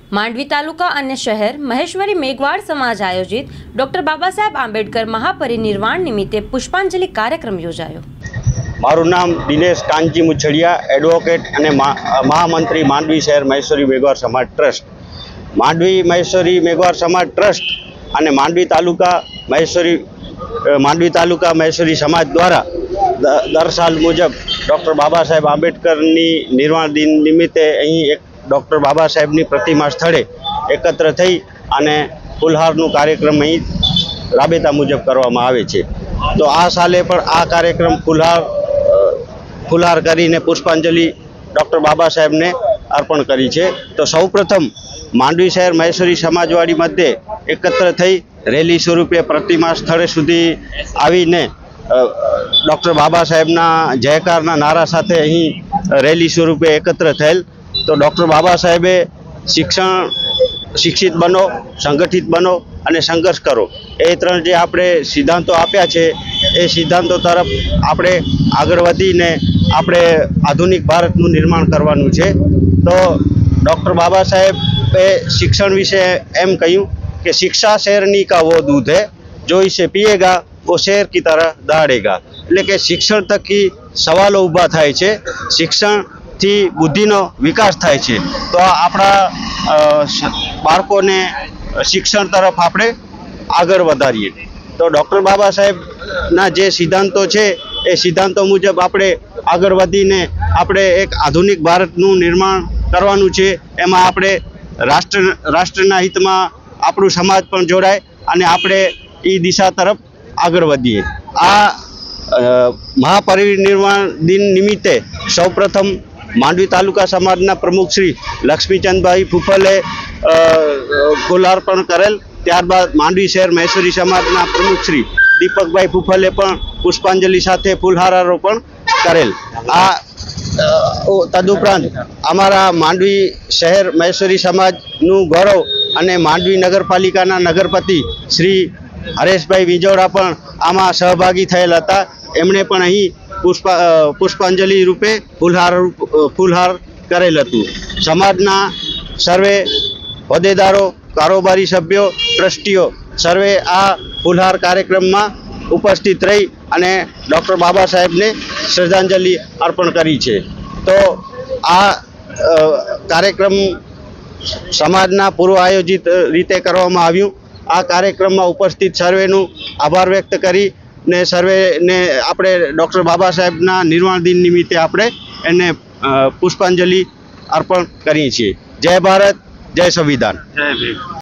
માંડવી તાલુકા અને શહેર મહેશ્વરી મેઘવાળ સમાજ આયોજિત ડોક્ટર બાબા સાહેબ આંબેડકર મહાપરિનિર્વાણ નિમિત્તે પુષ્પાંજલિ કાર્યક્રમ યોજાયો। મારું નામ દિનેશ કાનજી મુછડિયા, એડવોકેટ અને મહામંત્રી માંડવી શહેર મહેશ્વરી મેઘવાળ સમાજ ટ્રસ્ટ। માંડવી મહેશ્વરી મેઘવાળ સમાજ ટ્રસ્ટ અને માંડવી તાલુકા મહેશ્વરી સમાજ દ્વારા દર સાલ મુજબ ડૉક્ટર બાબા સાહેબ આંબેડકરની નિર્વાણ દિન નિમિત્તે અહીં એક ડૉક્ટર બાબા સાહેબની પ્રતિમા સ્થળે એકત્ર થઈ અને ફૂલહારનું કાર્યક્રમ અહીં રાબેતા મુજબ કરવામાં આવે છે। તો આ સાલે પણ આ કાર્યક્રમ ફૂલહાર કરીને પુષ્પાંજલિ ડૉક્ટર બાબા સાહેબને અર્પણ કરી છે। તો સૌપ્રથમ માંડવી શહેર મહેશ્વરી સમાજવાડી મધ્યે એકત્ર થઈ રેલી સ્વરૂપે પ્રતિમા સ્થળે સુધી આવીને ડૉક્ટર બાબા સાહેબના જયકારના નારા સાથે અહીં રેલી સ્વરૂપે એકત્ર થયેલ। તો ડૉક્ટર બાબા સાહેબે શિક્ષિત બનો, સંગઠિત બનો અને સંઘર્ષ કરો, એ ત્રણ જે આપણે સિદ્ધાંતો આપ્યા છે, એ સિદ્ધાંતો તરફ આપણે આગળ વધીને આપણે આધુનિક ભારતનું નિર્માણ કરવાનું છે। તો ડૉક્ટર બાબા સાહેબે શિક્ષણ વિશે એમ કહ્યું કે શિક્ષા શેરની કા વો દૂધ હૈ, જો ઇસે પીએગા वो शेर की तरह दहाड़ेगा। એટલે કે શિક્ષણ થકી સવાલો ઊભા થાય છે, શિક્ષણથી બુદ્ધિનો વિકાસ થાય છે। તો આપણા બાળકોને શિક્ષણ તરફ આપણે આગળ વધારીએ। તો ડૉક્ટર બાબા સાહેબના જે સિદ્ધાંતો છે એ સિદ્ધાંતો મુજબ આપણે આગળ વધીને આપણે એક આધુનિક ભારતનું નિર્માણ કરવાનું છે। એમાં આપણે રાષ્ટ્રના હિતમાં આપણું સમાજ પણ જોડાય અને આપણે એ દિશા તરફ આગળ વધીએ। આ મહાપરિનિર્વાણ દિન નિમિત્તે સૌપ્રથમ માંડવી તાલુકા સમાજના પ્રમુખ શ્રી લક્ષ્મીચંદભાઈ ફૂફલે ફૂલાર્પણ કરેલ। ત્યારબાદ માંડવી શહેર મહેશ્વરી સમાજના પ્રમુખ શ્રી દીપકભાઈ ફૂફલે પણ પુષ્પાંજલિ સાથે ફૂલહારારોપણ કરેલ। આ તદુપરાંત અમારા માંડવી શહેર મહેશ્વરી સમાજનું ગૌરવ અને માંડવી નગરપાલિકાના નગરપતિ શ્રી હરેશભાઈ વિજોડા પણ આમાં સહભાગી થયેલ હતા। એમણે પણ અહીં પુષ્પાંજલિ રૂપે ફૂલહાર કરેલ હતું। સમાજના સર્વે હોદ્દેદારો, કારોબારી સભ્યો, ટ્રસ્ટીઓ સર્વે આ ફૂલહાર કાર્યક્રમમાં ઉપસ્થિત રહી અને ડૉક્ટર બાબા સાહેબને શ્રદ્ધાંજલિ અર્પણ કરી છે। તો આ કાર્યક્રમ સમાજના પૂર્વ આયોજિત રીતે કરવામાં આવ્યું। આ કાર્યક્રમમાં ઉપસ્થિત સર્વેનું આભાર વ્યક્ત કરીને સર્વેને આપણે ડૉક્ટર બાબા સાહેબના નિર્વાણ દિન નિમિત્તે આપણે એને પુષ્પાંજલિ અર્પણ કરીએ છીએ। જય ભારત, જય સંવિધાન, જય ભીમ।